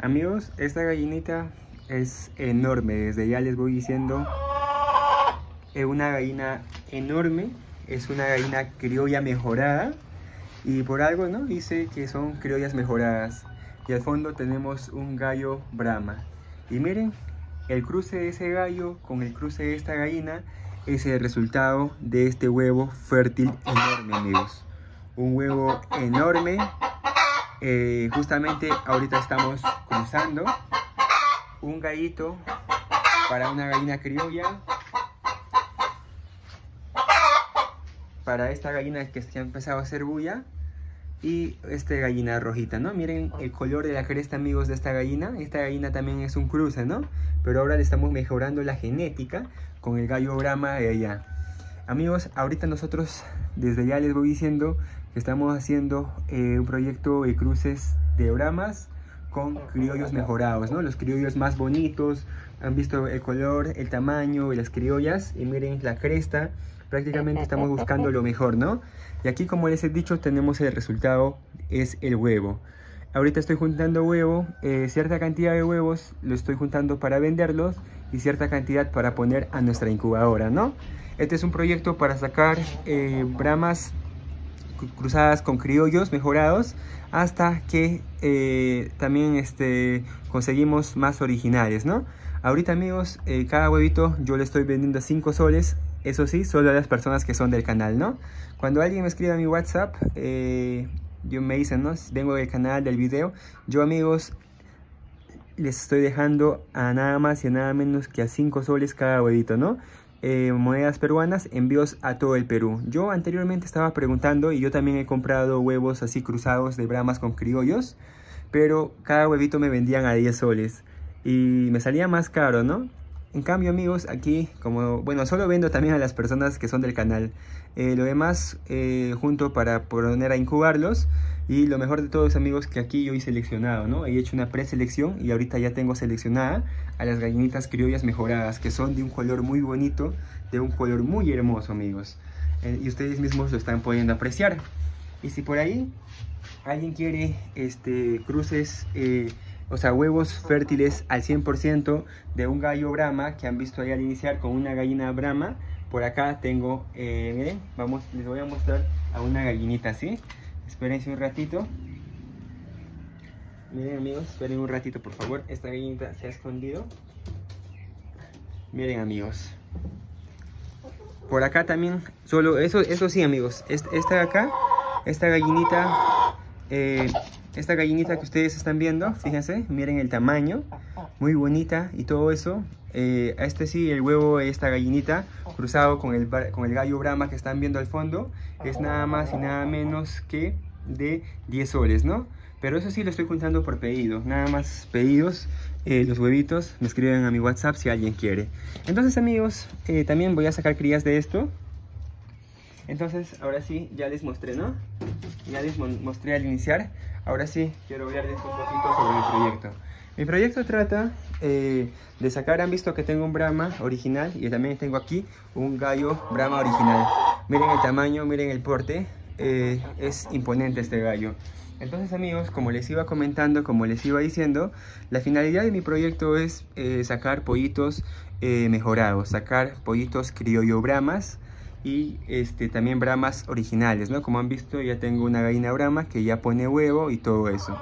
Amigos, esta gallinita es enorme, desde ya les voy diciendo, es una gallina enorme, es una gallina criolla mejorada y por algo, ¿no? Dice que son criollas mejoradas. Y al fondo tenemos un gallo Brahma. Y miren, el cruce de ese gallo con el cruce de esta gallina es el resultado de este huevo fértil enorme, amigos. Un huevo enorme. Justamente ahorita estamos cruzando un gallito para una gallina criolla, para esta gallina que ha empezado a hacer bulla, y esta gallina rojita, ¿no? Miren el color de la cresta, amigos, de esta gallina. Esta gallina también es un cruce, ¿no? Pero ahora le estamos mejorando la genética con el gallo Brahma de allá. Amigos, ahorita nosotros desde ya les voy diciendo que estamos haciendo un proyecto de cruces de Brahmas con criollos mejorados, ¿no? Los criollos más bonitos. Han visto el color, el tamaño de las criollas y miren la cresta. Prácticamente estamos buscando lo mejor, ¿no? Y aquí, como les he dicho, tenemos el resultado, es el huevo. Ahorita estoy juntando huevo, cierta cantidad de huevos lo estoy juntando para venderlos y cierta cantidad para poner a nuestra incubadora, ¿no? Este es un proyecto para sacar Brahmas cruzadas con criollos mejorados hasta que también conseguimos más originales, ¿no? Ahorita, amigos, cada huevito yo le estoy vendiendo a 5 soles. Eso sí, solo a las personas que son del canal, ¿no? Cuando alguien me escribe a mi WhatsApp, yo me dicen, ¿no? Vengo del canal, del video. Yo, amigos, les estoy dejando a nada más y a nada menos que a 5 soles cada huevito, ¿no? Monedas peruanas, envíos a todo el Perú. Yo anteriormente estaba preguntando y yo también he comprado huevos así cruzados de Brahmas con criollos, pero cada huevito me vendían a 10 soles y me salía más caro, ¿no? En cambio, amigos, aquí, como, bueno, solo vendo también a las personas que son del canal. Lo demás, junto para poner a incubarlos. Y lo mejor de todo es, amigos, que aquí yo he seleccionado, ¿no? He hecho una preselección y ahorita ya tengo seleccionada a las gallinitas criollas mejoradas, que son de un color muy bonito, de un color muy hermoso, amigos. Y ustedes mismos lo están pudiendo apreciar. Y si por ahí alguien quiere cruces, o sea, huevos fértiles al 100% de un gallo Brahma que han visto ahí al iniciar con una gallina Brahma. Por acá tengo, miren, les voy a mostrar a una gallinita así. Espérense un ratito. Miren, amigos, esperen un ratito, por favor. Esta gallinita se ha escondido. Miren, amigos. Por acá también, solo eso sí, amigos. Esta de acá, esta gallinita... esta gallinita que ustedes están viendo, fíjense, miren el tamaño, muy bonita y todo eso. Sí, el huevo de esta gallinita cruzado con el gallo Brahma que están viendo al fondo es nada más y nada menos que de 10 soles, ¿no? Pero eso sí lo estoy juntando por pedido, nada más pedidos. Los huevitos me escriben a mi WhatsApp si alguien quiere. Entonces, amigos, también voy a sacar crías de esto. Entonces, ahora sí, ya les mostré, ¿no? Ya les mostré al iniciar. Ahora sí, quiero hablarles un poquito sobre mi proyecto. Mi proyecto trata de sacar, han visto que tengo un Brahma original y también tengo aquí un gallo Brahma original. Miren el tamaño, miren el porte, es imponente este gallo. Entonces, amigos, como les iba comentando, como les iba diciendo, la finalidad de mi proyecto es sacar pollitos mejorados, sacar pollitos criollo Brahmas y también Brahmas originales, ¿no? Como han visto, ya tengo una gallina Brahma que ya pone huevo y todo eso.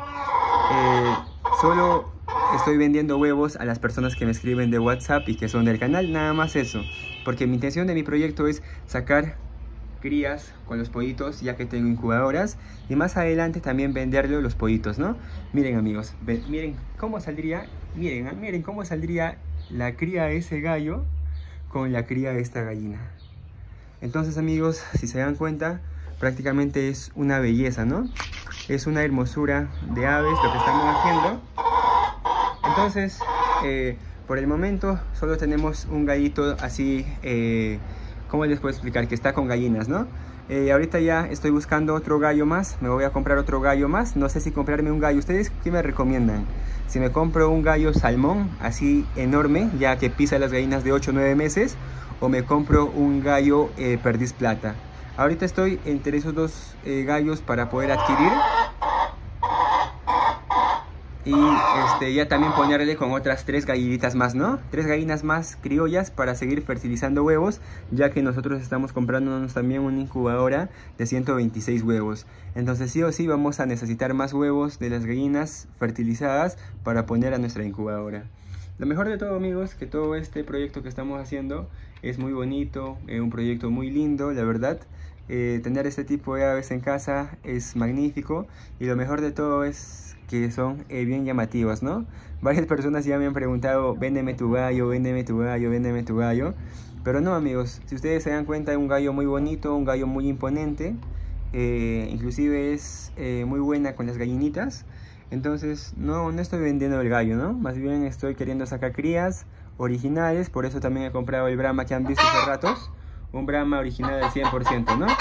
Solo estoy vendiendo huevos a las personas que me escriben de WhatsApp y que son del canal, nada más eso. Porque mi intención de mi proyecto es sacar crías con los pollitos, ya que tengo incubadoras, y más adelante también venderle los pollitos, ¿no? Miren, amigos, miren cómo saldría, miren cómo saldría la cría de ese gallo con la cría de esta gallina. Entonces, amigos, si se dan cuenta, prácticamente es una belleza, ¿no? Es una hermosura de aves lo que estamos haciendo. Entonces, por el momento solo tenemos un gallito así, ¿cómo les puedo explicar? Que está con gallinas, ¿no? Ahorita ya estoy buscando otro gallo más, me voy a comprar otro gallo más. No sé si comprarme un gallo. ¿Ustedes qué me recomiendan? Si me compro un gallo salmón así enorme, ya que pisa las gallinas de 8 o 9 meses, o me compro un gallo perdiz plata. Ahorita estoy entre esos dos gallos para poder adquirir. Y ya también ponerle con otras 3 gallinitas más, ¿no? 3 gallinas más criollas para seguir fertilizando huevos, ya que nosotros estamos comprándonos también una incubadora de 126 huevos. Entonces sí o sí vamos a necesitar más huevos de las gallinas fertilizadas para poner a nuestra incubadora. Lo mejor de todo, amigos, que todo este proyecto que estamos haciendo es muy bonito, un proyecto muy lindo, la verdad. Tener este tipo de aves en casa es magnífico, y lo mejor de todo es que son bien llamativas, ¿no? Varias personas ya me han preguntado, véndeme tu gallo, véndeme tu gallo, véndeme tu gallo. Pero no, amigos, si ustedes se dan cuenta, es un gallo muy bonito, un gallo muy imponente. Inclusive es muy buena con las gallinitas. Entonces no estoy vendiendo el gallo, ¿no? Más bien estoy queriendo sacar crías originales. Por eso también he comprado el Brahma que han visto hace ratos. Un Brahma original al 100%, ¿no?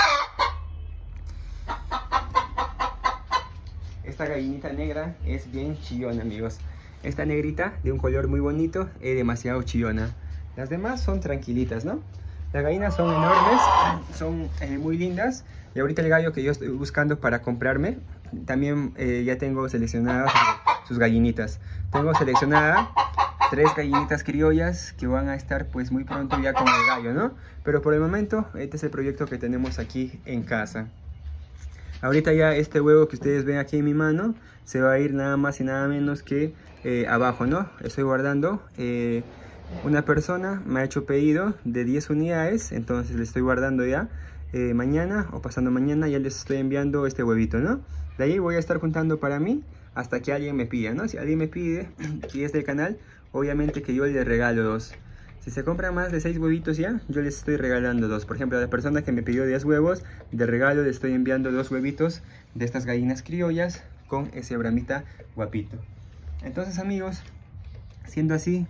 Esta gallinita negra es bien chillona, amigos. Esta negrita de un color muy bonito es demasiado chillona. Las demás son tranquilitas, ¿no? Las gallinas son enormes, son muy lindas. Y ahorita el gallo que yo estoy buscando para comprarme, también ya tengo seleccionadas sus gallinitas. Tengo seleccionada 3 gallinitas criollas que van a estar pues muy pronto ya con el gallo, ¿no? Pero por el momento este es el proyecto que tenemos aquí en casa. Ahorita ya este huevo que ustedes ven aquí en mi mano se va a ir nada más y nada menos que abajo, ¿no? Estoy guardando. Una persona me ha hecho pedido de 10 unidades, entonces le estoy guardando ya. Mañana o pasando mañana ya les estoy enviando este huevito, ¿no? De ahí voy a estar juntando para mí hasta que alguien me pida, ¿no? Si alguien me pide y es del canal, obviamente que yo le regalo 2. Si se compran más de 6 huevitos ya, yo les estoy regalando 2. Por ejemplo, a la persona que me pidió 10 huevos, de regalo le estoy enviando 2 huevitos de estas gallinas criollas con ese bramita guapito. Entonces, amigos, siendo así,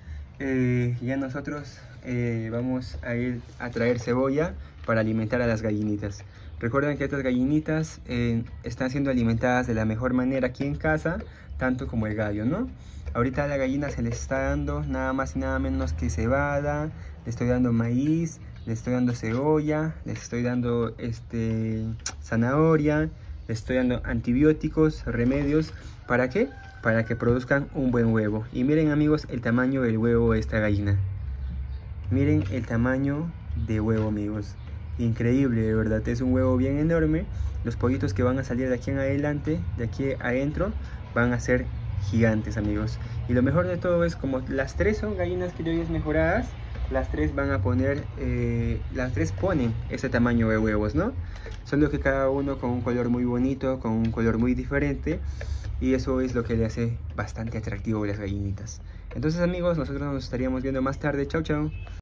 ya nosotros vamos a ir a traer cebolla para alimentar a las gallinitas. Recuerden que estas gallinitas están siendo alimentadas de la mejor manera aquí en casa, tanto como el gallo, ¿no? Ahorita a la gallina se les está dando nada más y nada menos que cebada, le estoy dando maíz, le estoy dando cebolla, les estoy dando zanahoria, le estoy dando antibióticos, remedios. ¿Para qué? Para que produzcan un buen huevo. Y miren, amigos, el tamaño del huevo de esta gallina. Miren el tamaño de huevo, amigos. Increíble, de verdad, es un huevo bien enorme. Los pollitos que van a salir de aquí en adelante, de aquí adentro, van a ser gigantes, amigos. Y lo mejor de todo es como las 3 son gallinas criollas mejoradas, las 3 van a poner, las 3 ponen ese tamaño de huevos, ¿no? Solo que cada uno con un color muy bonito, con un color muy diferente. Y eso es lo que le hace bastante atractivo a las gallinitas. Entonces, amigos, nosotros nos estaríamos viendo más tarde. Chau, chau.